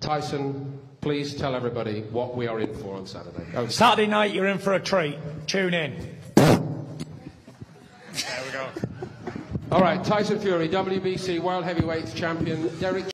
Tyson, please tell everybody what we are in for on Saturday. Oh, Saturday night, you're in for a treat. Tune in. There we go. all right, Tyson Fury, WBC World Heavyweight Champion Dereck